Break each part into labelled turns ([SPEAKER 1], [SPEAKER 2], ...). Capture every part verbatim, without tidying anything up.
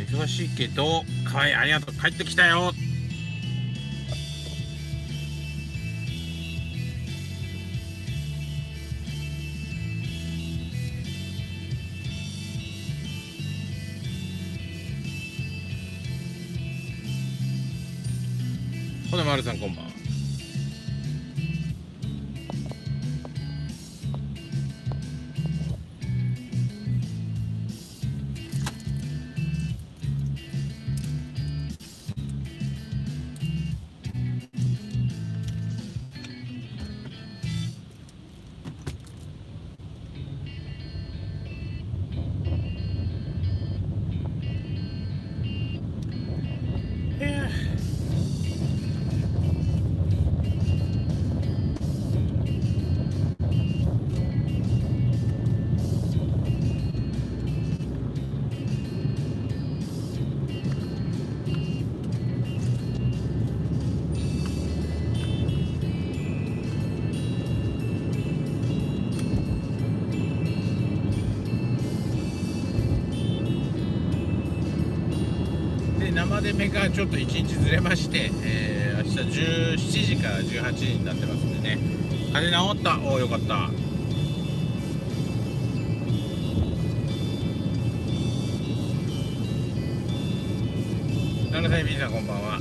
[SPEAKER 1] 忙しいけど可愛い、ありがとう。帰ってきたよ。ほなまるさんこんばんは。生で目がちょっといちにちずれまして、えー、明日じゅうしちじからじゅうはちじになってますんでね。風邪治った。おお、よかった。ななさい B さんこんばんは。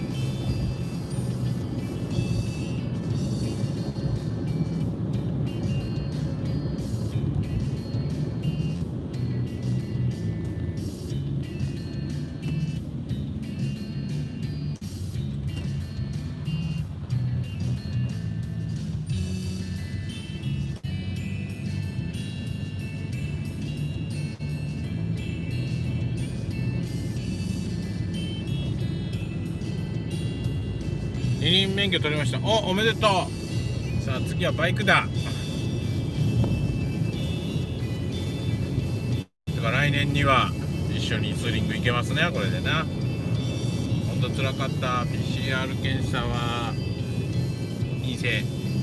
[SPEAKER 1] 二輪免許取りました。お、おめでとう。さあ次はバイクだ。だから来年には一緒にツーリング行けますね、これでな。ほんとつらかった。 ピーシーアール 検査は陰性。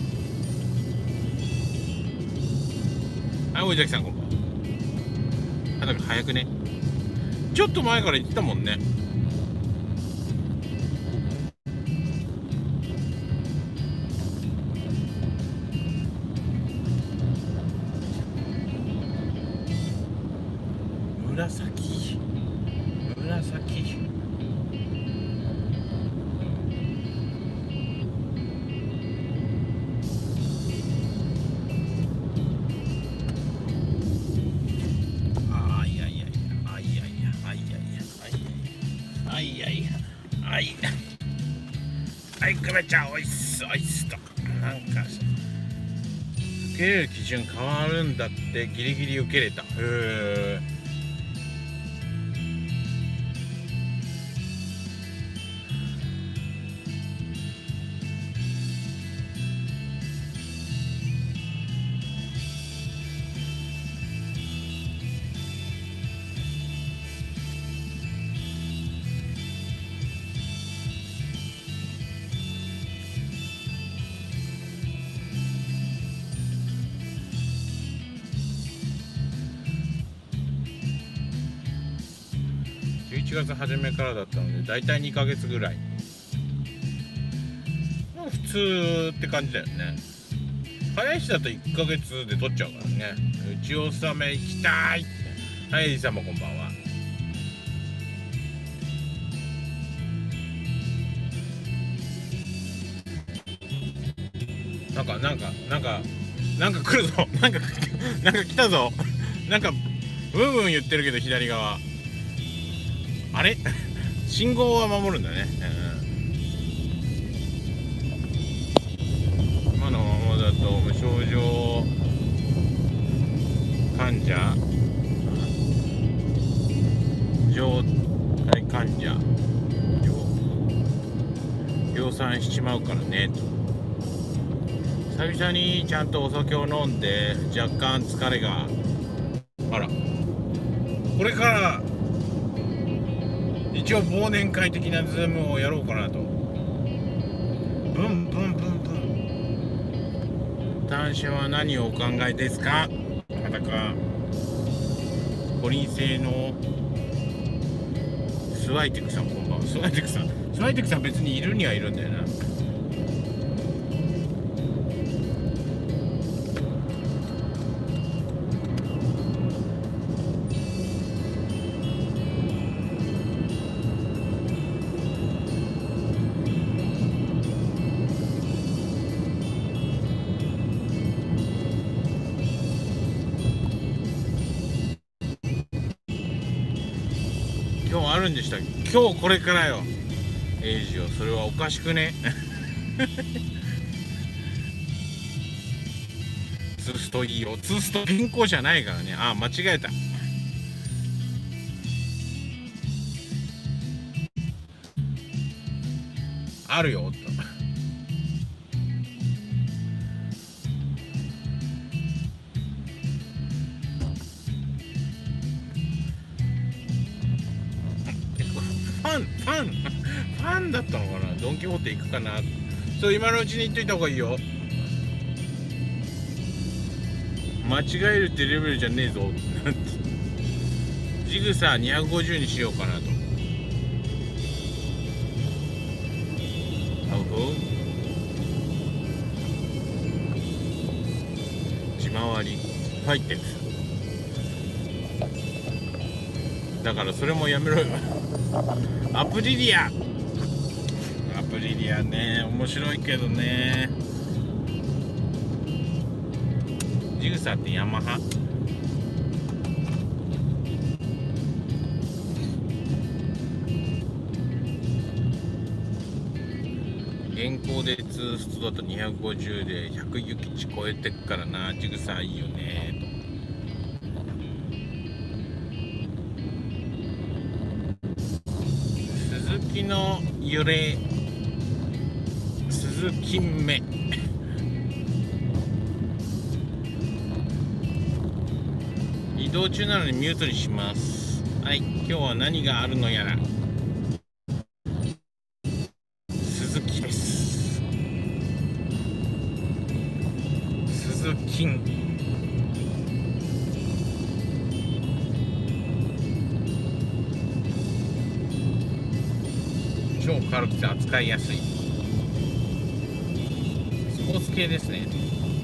[SPEAKER 1] はい、大崎さんこんばんは。あ、だから早くね。ちょっと前から言ってたもんね。紫紫あいやいやいやあいやいやあいやいやあいやいやあいやはい、くめちゃんおいっすおいっすと。なんか受けれる基準変わるんだって。ギリギリ受けれた。へえ。じゅういちがつ初めからだったのでだいたいにかげつぐらい。まあ普通って感じだよね。早い人だといっかげつで取っちゃうからね。うち納め行きたい。はい、エリさんもこんばんは。なんかなんかなんかなんか来るぞ。なんかなんか来たぞ。なんかブンブン言ってるけど左側あれ信号は守るんだね。うん、今のままだと無症状患者状態患者量産しちまうからねと。久々にちゃんとお酒を飲んで若干疲れが。あら、これから一応忘年会的なズームをやろうかなと。ブンブンブンブン。男子は何をお考えですか。またかコリン製のスワイテクさんこんばんは。スワイテクさんスワイテクさん別にいるにはいるんだよな。今日あるんでした。今日これからよ。エイジよ、それはおかしくね。ツーストいいよ。ツースト銀行じゃないからね。あ、間違えた。あるよ。ファンファンファンだったのかな。ドン・キホーテ行くかな。そう今のうちに言っといた方がいいよ。間違えるってレベルじゃねえぞ。ジグサーにひゃくごじゅうにしようかなと。あうほ地回り入ってる。だからそれもやめろよ。アプリリアアプリリアね、面白いけどね。ジグサーってヤマハ。現行でツーストだとにひゃくごじゅうでひゃくユキチ超えてっからな。ジグサーいいよねと。鈴木の揺れ鈴木目移動中なのにミュートにします。はい、今日は何があるのやら。鈴木です。鈴木超軽くて扱いやすいスポーツ系ですね。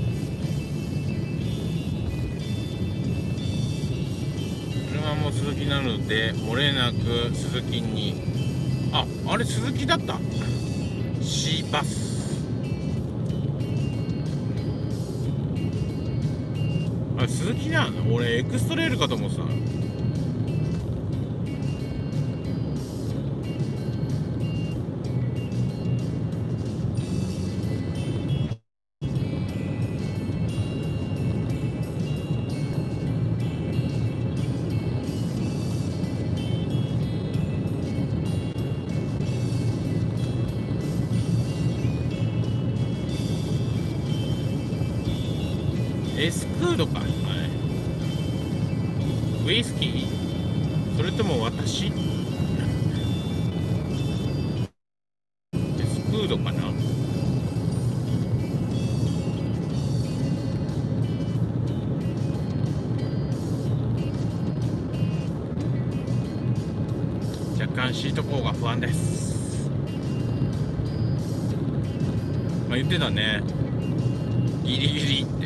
[SPEAKER 1] 車も鈴木なので漏れなく鈴木に。あ、あれ鈴木だった。シーバス。あれ鈴木なの。俺エクストレールかと思ってた。エスクードか、はい、ウイスキーそれとも私エスクードかな。若干シート高が不安です。まあ言ってたね、ギリギリって。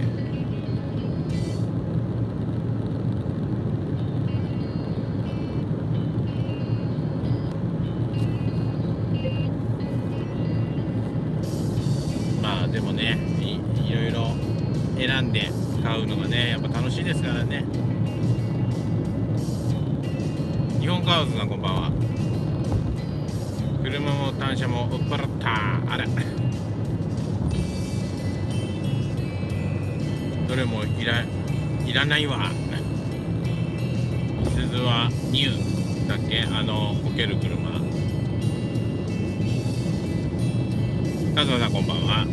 [SPEAKER 1] でもね い, いろいろ選んで買うのがねやっぱ楽しいですからね。日本カワウズさんこんばんは。車も単車も売っ払った。あらどれもい ら, いらないわ。鈴はニューだっけ、あのこける車。カズマさんこんばんは。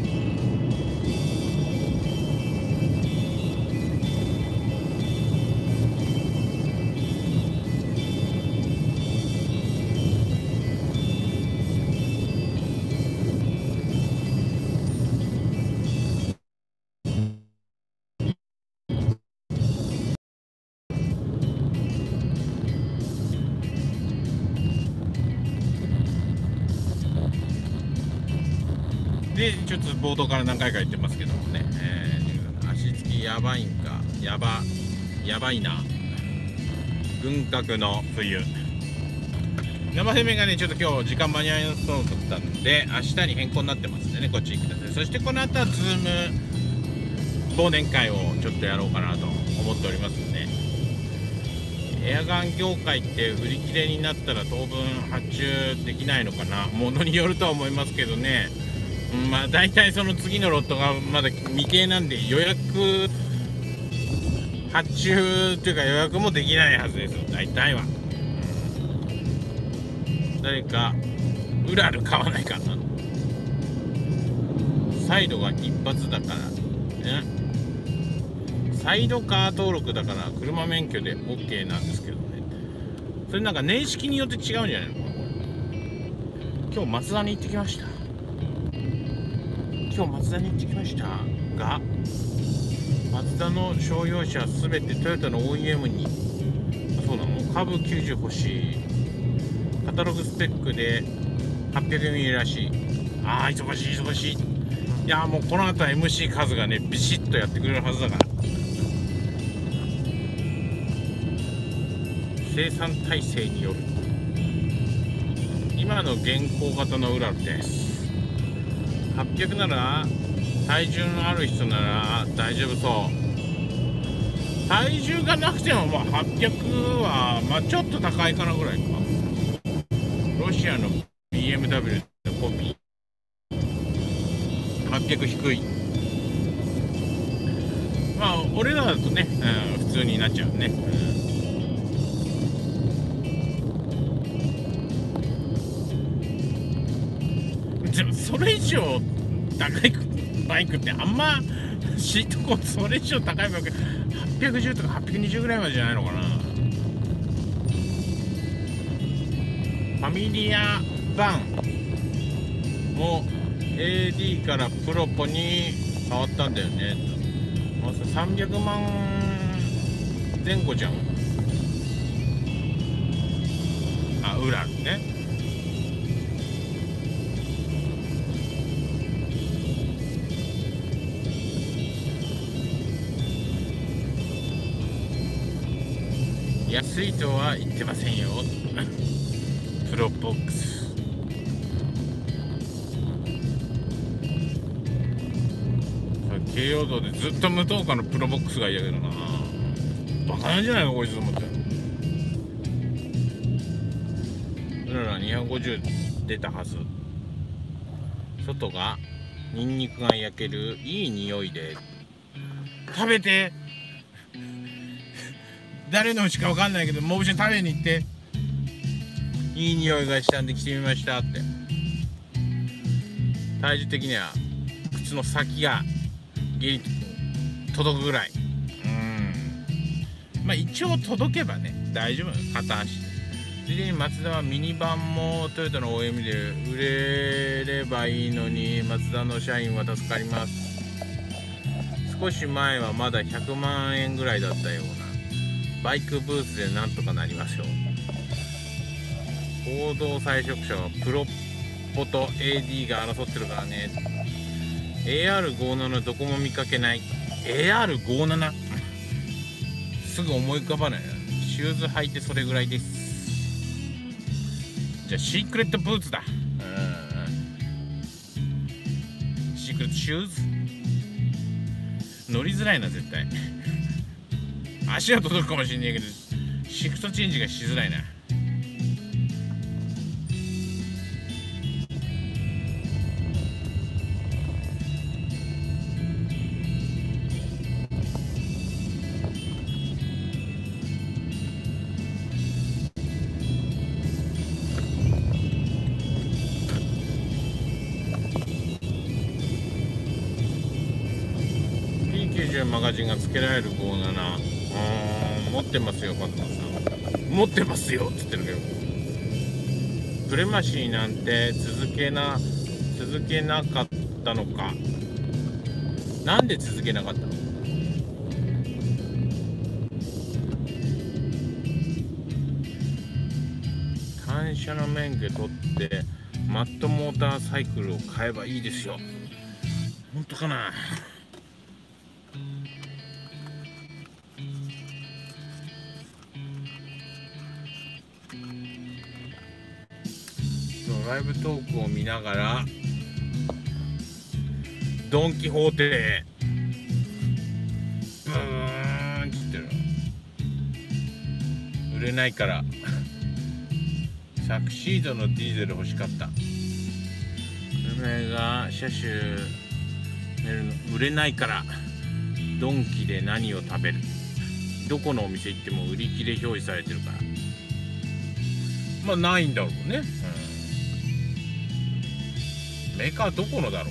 [SPEAKER 1] でちょっと冒頭から何回か言ってますけどもね、えー、足つきやばいんか、やばやばいな、軍拡の冬。生攻めがねちょっと今日時間間に合いそうだったんで明日に変更になってますんでね、こっちに来てください。そしてこの後はズーム忘年会をちょっとやろうかなと思っておりますんで、エアガン業界って売り切れになったら当分発注できないのかな、ものによるとは思いますけどね。うん、まあ大体その次のロットがまだ未定なんで予約発注というか予約もできないはずですよ、大体は。誰かウラル買わないかな。サイドが一発だからね、サイドカー登録だから車免許で OK なんですけどね、それなんか年式によって違うんじゃないのかな。今日マツダに行ってきました今日マツダに行ってきましたが、マツダの商用車すべてトヨタの オーイーエム に、そうなの、カブきゅうじゅう欲しい、カタログスペックではっぴゃくミリらしい。ああ忙しい忙しい。いやもうこの後は エムシー 数がねビシッとやってくれるはずだから、生産体制による今の現行型のウラルです。はっぴゃくなら体重のある人なら大丈夫そう。体重がなくてもまあはっぴゃくはまあちょっと高いかなぐらいか。ロシアの ビーエムダブリュー のコピーはっぴゃく低い。まあ俺らだとね、うん、普通になっちゃうね、うん、でもそれ以上高いバイクってあんまシートコースそれ以上高いバイクはっぴゃくじゅうとかはっぴゃくにじゅうぐらいまでじゃないのかな。ファミリア版も エーディー からプロポに変わったんだよね。さんびゃくまんぜん後じゃん。あ、ウラルね。安いとは言ってませんよプロボックス。京葉道でずっと無灯火のプロボックスがいいやけどな、バカなんじゃないかこいつと思って。うららにひゃくごじゅう出たはず。外がニンニクが焼けるいい匂いで食べて誰の牛か分かんないけどもう一緒に食べに行って、いい匂いがしたんで来てみましたって。体重的には靴の先がギリ届くぐらい。うん、まあ一応届けばね大丈夫、片足。ついでにマツダはミニバンもトヨタの オーエム で売れればいいのに、マツダの社員は助かります。少し前はまだひゃくまんえんぐらいだったような。バイクブースでなんとかなりますよ。行動採色者はプロポと エーディー が争ってるからね。 エーアールごじゅうなな どこも見かけない。 エーアールごじゅうなな すぐ思い浮かばないな。シューズ履いてそれぐらいです。じゃあシークレットブーツだ。うん、シークレットシューズ乗りづらいな絶対足は届くかもしれないけどシフトチェンジがしづらいな。ピーきゅうじゅう マガジンが付けられるごじゅうなな、持ってますよ、カズマさん。持ってますよって言ってるけど、プレマシーなんて続けな続けなかったのか。なんで続けなかったの？単車の免許取ってマットモーターサイクルを買えばいいですよ。 本当かな。ライブトークを見ながらドン・キホーテブーンって言ってる。売れないからサクシードのディーゼル欲しかった。車が車種売れないからドンキで何を食べる、どこのお店行っても売り切れ表示されてるから、まあないんだろうね、うん、メーカーどこのだろう。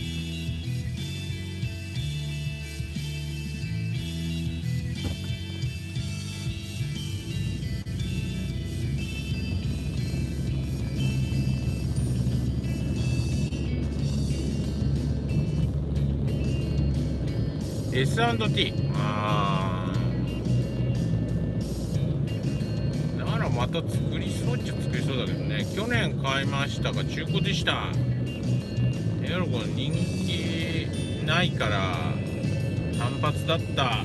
[SPEAKER 1] エスアンドティー、 あーだからまた作りそうっちゃ作りそうだけどね。去年買いましたが中古でした。やろこれ人気ないから単発だった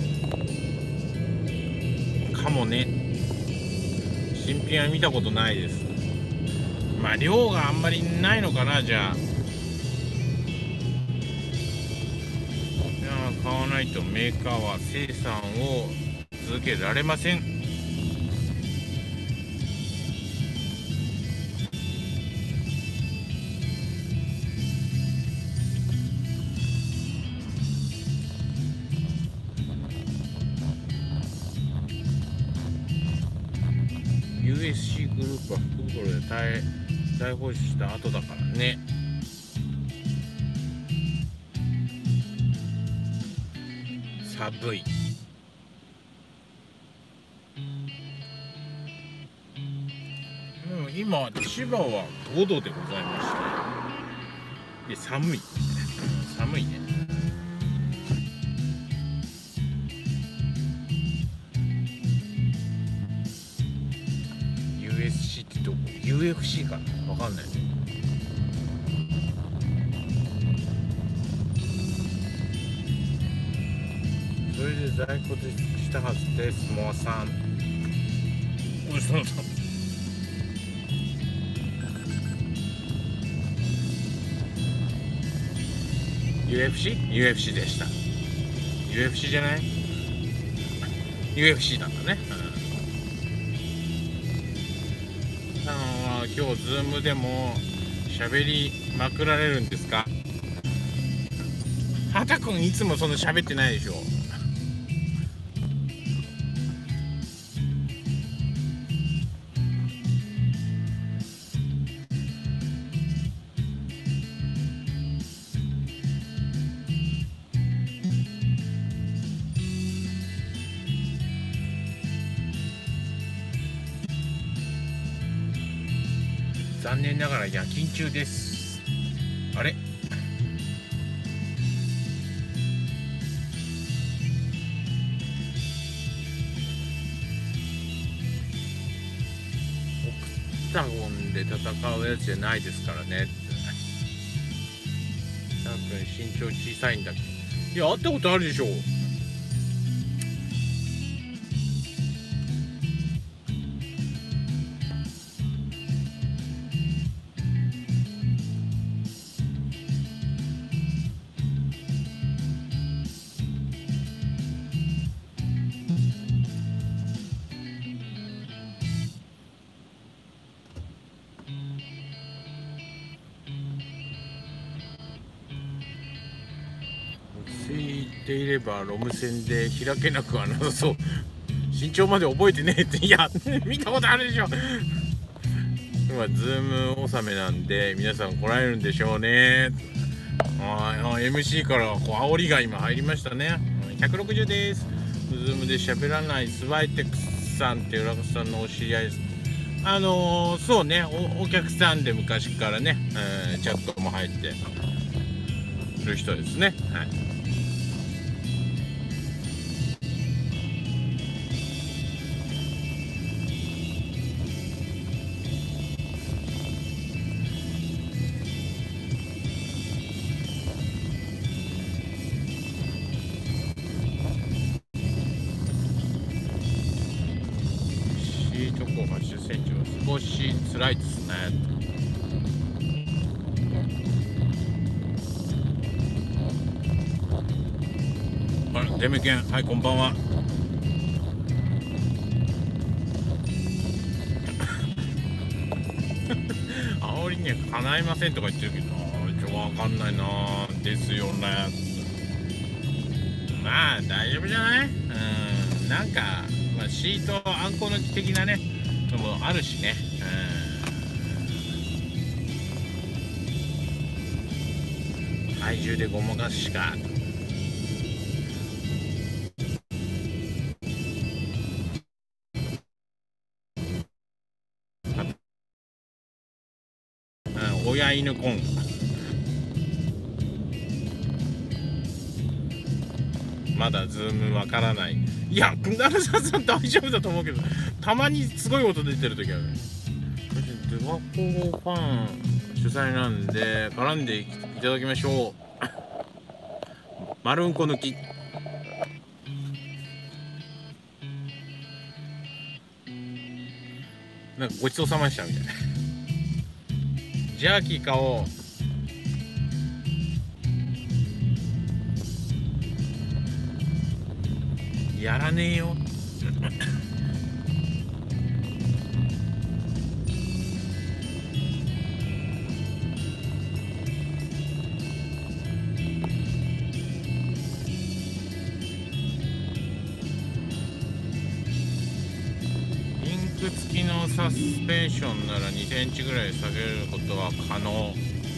[SPEAKER 1] かもね。新品は見たことないです。まあ量があんまりないのかな。じゃあ買わないとメーカーは生産を続けられません。ユーエスシー グループは福袋で大大放出した後だからね。寒い。うん、今千葉はごどでございまして、で寒い寒いね。ユーエスシー ってどこ？ ユーエフシー かな、わかんないね。それで在庫でしたはずです。モアさん。おいしそうだ。ユーエフシー？ ユーエフシー でした。ユーエフシー じゃない？ ユーエフシー だったね。うん、あのー、今日ズームでも喋りまくられるんですか？はたくんいつもそんな喋ってないでしょ。残念ながら夜勤中です。あれ？オクタゴンで戦うやつじゃないですからね。たぶん身長小さいんだけど。いや、会ったことあるでしょ。ついていればロム線で開けなくはなさそう。身長まで覚えてねえって。いや見たことあるでしょ。今ズーム納めなんで皆さん来られるんでしょうね。あ エムシー からこう煽りが今入りましたね。ひゃくろくじゅうです。ズームで喋らないスワイテックスさんっていうラクさんのお知り合いです。あのー、そうね お, お客さんで昔からね、えー、チャットも入ってる人ですね。はい。 しいとこはちじゅっセンチは少し辛いですね。あら、デメケン、はい、こんばんは。煽りにはかないませんとか言ってるけど、ちょっとわかんないなですよね。まあ大丈夫じゃない？うん、なんか、まあ、シートあんこ抜き的なねのもあるしね。うん、体重でごまかすしか。うん、親犬コンまだズームわからない。いや、くなるささん大丈夫だと思うけど、たまにすごい音出てる時ある。ドゥワコファン主催なんで絡んでいただきましょう。丸うんこ抜き。なんかごちそうさまでしたみたいな。ジャーキー買おう。やらねえよ。リンク付きのサスペンションならにセンチぐらい下げることは可能。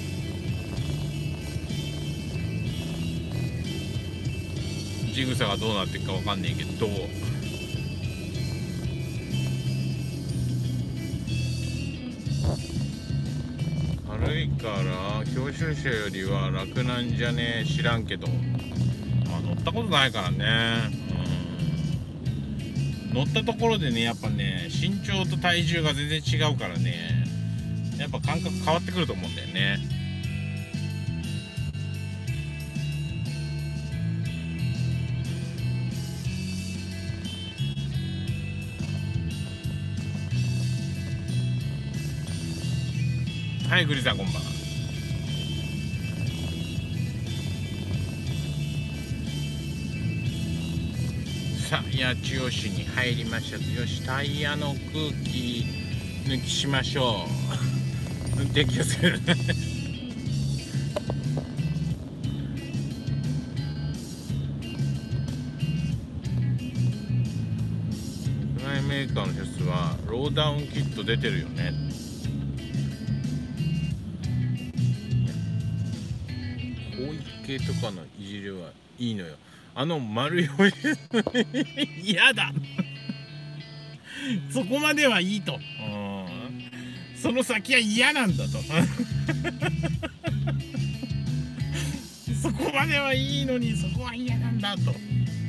[SPEAKER 1] ジグサがどうなっていくかわかんないけど、軽いから教習車よりは楽なんじゃねえ、知らんけど、まあ乗ったことないからね。うん、乗ったところでね、やっぱね身長と体重が全然違うからね、やっぱ感覚変わってくると思うんだよね。はい、グリさんこんばんは。さあ、八千代市に入りました。よし、タイヤの空気抜きしましょう。運転気をつけるね。プライメーカーの一つはローダウンキット出てるよね。広域系とかのいじりはいいのよ。あの丸い嫌だ。そこまではいいと、うん、その先は嫌なんだと。そこまではいいのにそこは嫌なんだと。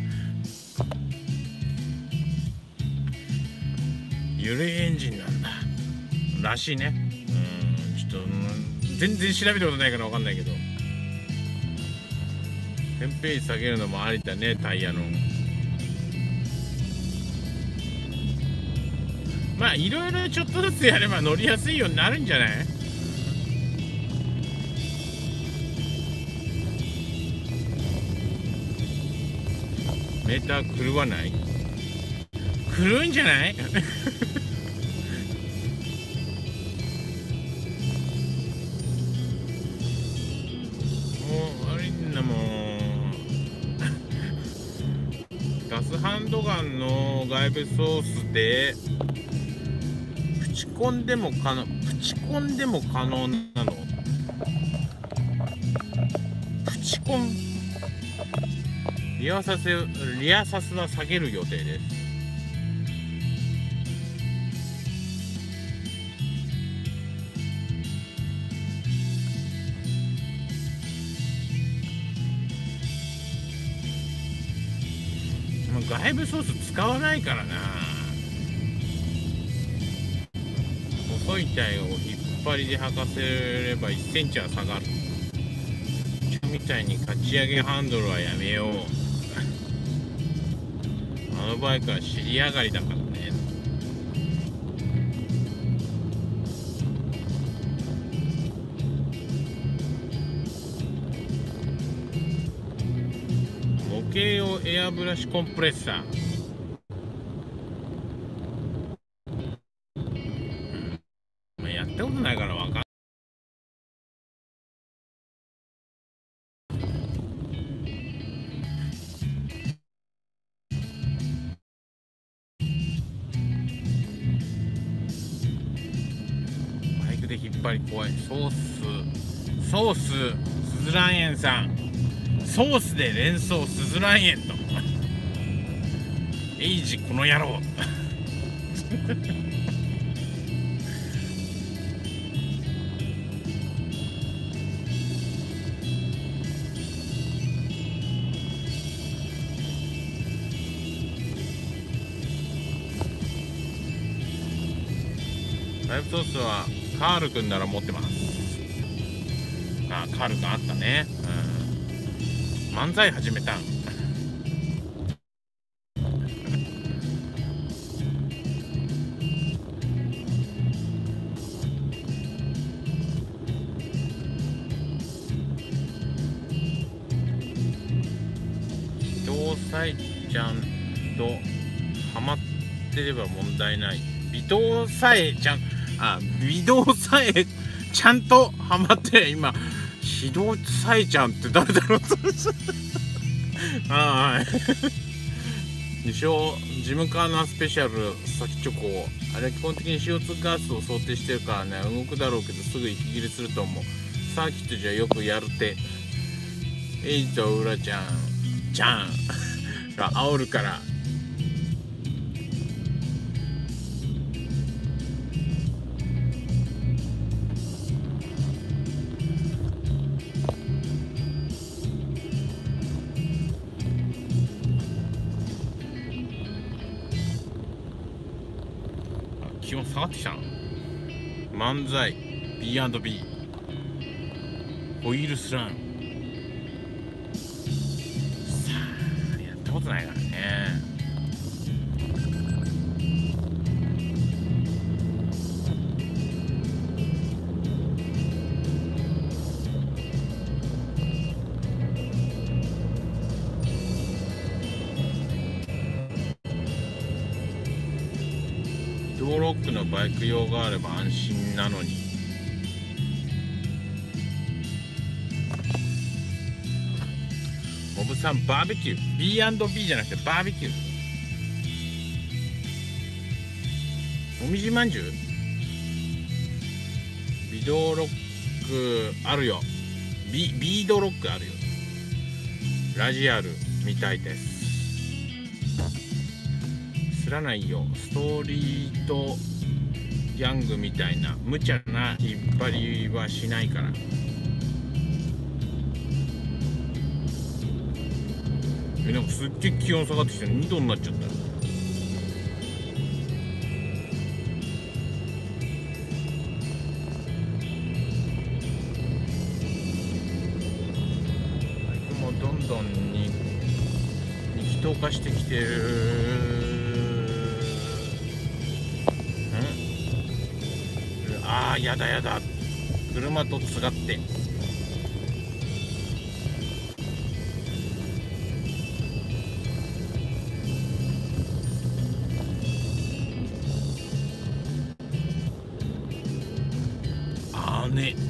[SPEAKER 1] 揺れエンジンなんだらしいね。うん、ちょっと、うん、全然調べたことないから分かんないけど、テンページ下げるのもありだね、タイヤの。まあいろいろちょっとずつやれば乗りやすいようになるんじゃない？メーター狂わない？狂うんじゃない？もう悪いんだもん。ガスハンドガンの外部ソースでプチコンでも可能、プチコンでも可能なの？プチコンリアサス、リアサスは下げる予定です。外部ソース使わないからな。細い体を引っ張りで履かせればいちセンチは下がる。みたいにかち上げハンドルはやめよう。あのバイクは尻上がりだからね。 計用エアブラシコンプレッサー、まあ、やったことないからわかんない。バイクで引っ張り怖い。ソースソーススズラン園さん、ソースで連想スズラン園とエイジこの野郎ライブソースはカールくんなら持ってます。あ、カールくんあったね。うん、漫才始めたん伊藤沙莉ちゃんとハマってれば問題ない。微動さえちゃんあ微動さえちゃんとハマって今微動さえちゃんって誰だろうとはい自称ジムカーナスペシャル先チョコ、あれ基本的に シーオーツー ガスを想定してるからね、動くだろうけどすぐ息切れすると思う。サーキットじゃよくやるてエイとウラちゃんちゃんが煽るから。気温下がってきたの。漫才 ビーアンドビー ホイールスランさあやったことないからね。ドーロックのバイク用があれば安心なのに。モブさんバーベキュー ビーアンドビー じゃなくてバーベキュー。もみじまんじゅうビドロックあるよ。ビビードロックあるよ。ラジアルみたいです。知らないよ。ストーリートギャングみたいな無茶な引っ張りはしないから。えなんかすっげえ気温下がってきてにどになっちゃったよ。バイクもどんどんに人化してきてる。ああやだやだ、車とつがってあーね。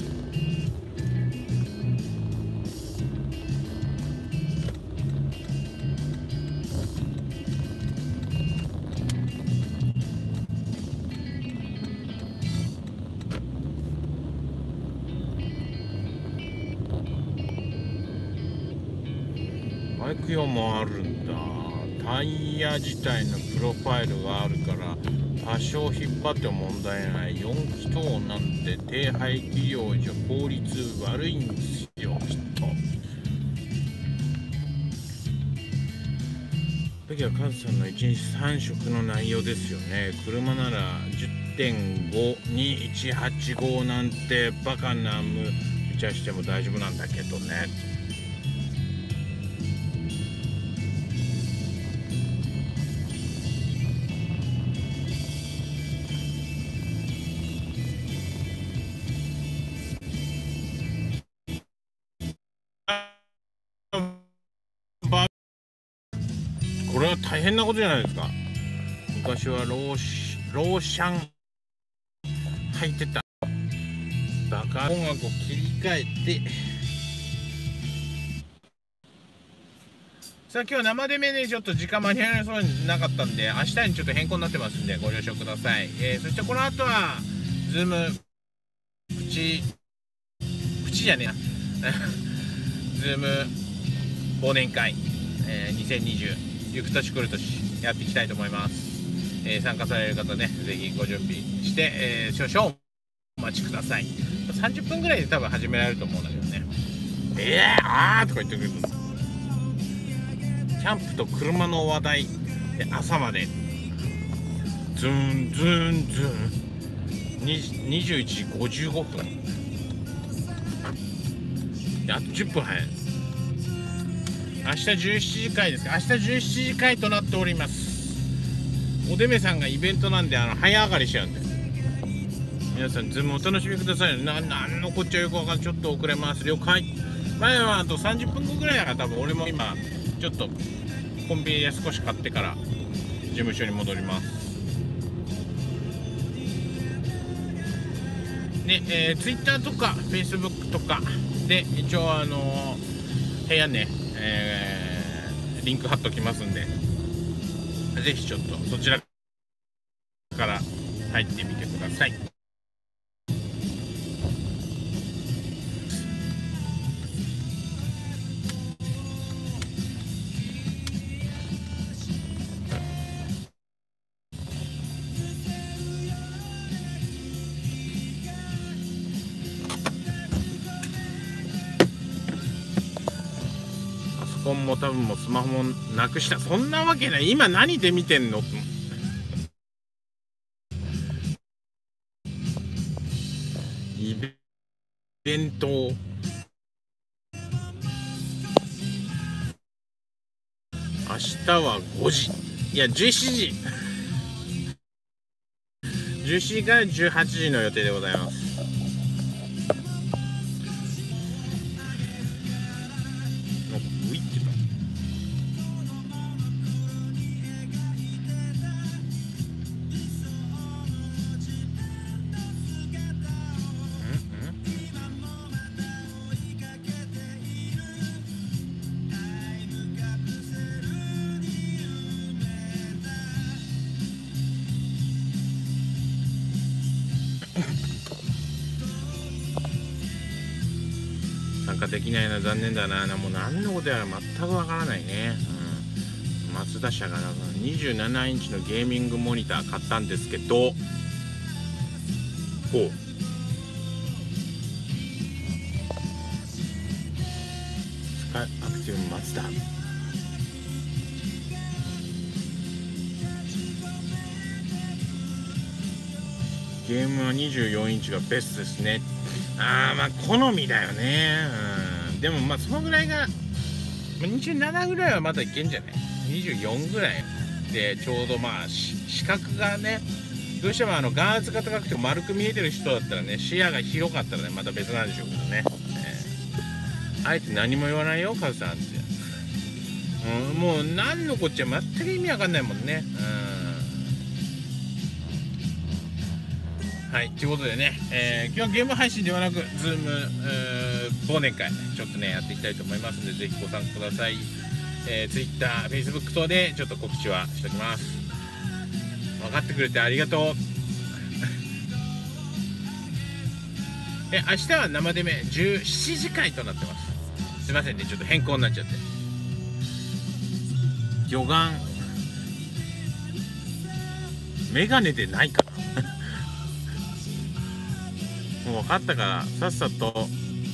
[SPEAKER 1] バイク用もあるんだ。タイヤ自体のプロファイルがあるから多少引っ張っても問題ない。よん気筒なんて低排気量じゃ効率悪いんですよきっと。時はカズさんのいちにちさん食の内容ですよね。車なら じゅってんご にいちはちご なんてバカな無茶しても大丈夫なんだけどね。 は大変なことじゃないですか。昔はローシローシャン履いてた。だから音楽を切り替えて、さあ今日生でめね、ちょっと時間間に合いそうになかったんで、明日にちょっと変更になってますんでご了承ください。えー、そしてこの後はズームプチプチじゃねえなズーム忘年会、えー、にせんにじゅうゆく年来る年やっていきたいと思います。えー、参加される方ね、ぜひご準備して、えー、少々お待ちください。さんじゅっぷんぐらいで多分始められると思うんだけどね。えー、あーとか言ってくれる。キャンプと車の話題で朝までズンズンズンにじゅういちじごじゅうごふん、あとじゅっぷん早い。明日じゅうしちじ会ですか。明日じゅうしちじ会となっております。おでめさんがイベントなんで、あの早上がりしちゃうんで、皆さんズームお楽しみください。ななんのこっちゃよくわかんない。ちょっと遅れます。了解。前はあとさんじゅっぷんごぐらいだから、多分俺も今ちょっとコンビニで少し買ってから事務所に戻ります。で、えー、Twitter とか Facebook とかで一応あのー、部屋ね、えー、リンク貼っときますんで、ぜひちょっとそちらから入ってみてください。パソコンも多分もうスマホもなくした。そんなわけない。今何で見てんの？イベント明日はごじ、いやじゅうしちじじゅうしちじからじゅうはちじの予定でございます。浮いてた。参加できないのは残念だな。もう何のことやら全くわからないね。うん、松田社がにじゅうななインチのゲーミングモニター買ったんですけど、ほうスカイアクティブマツダ、ゲームはにじゅうよんインチがベストですね。あー、まあ好みだよね。うん、でもまあそのぐらいがにじゅうななぐらいはまだいけんじゃない。にじゅうよんぐらいでちょうど、まあ視覚がね、どうしてもあの眼圧が高くて丸く見えてる人だったらね、視野が広かったらね、また別なんでしょうけどね。えー、あえて何も言わないよカズさんって。うん、もう何のこっちゃ全く意味わかんないもんね。うん、はい、ということでね、えー、今日はゲーム配信ではなく Zoom、えー、忘年会ちょっとねやっていきたいと思いますので、ぜひご参加ください。えー、Twitter、Facebook 等でちょっと告知はしておきます。分かってくれてありがとうえ明日は生デメじゅうしちじ会となってます。すいませんね、ちょっと変更になっちゃって。魚眼メガネでないかなもう分かったからさっさと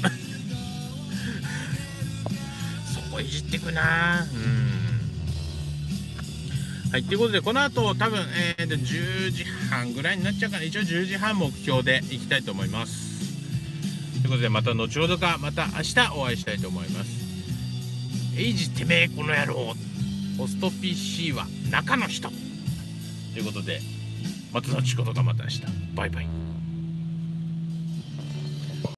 [SPEAKER 1] そこいじってくな。うん、はい、ということでこの後多分、えー、とじゅうじはんぐらいになっちゃうから、一応じゅうじはん目標でいきたいと思います。ということでまた後ほどかまた明日お会いしたいと思います。エイジてめえこの野郎、ホスト ピーシー は中の人ということで、また後ほどかまた明日、バイバイ。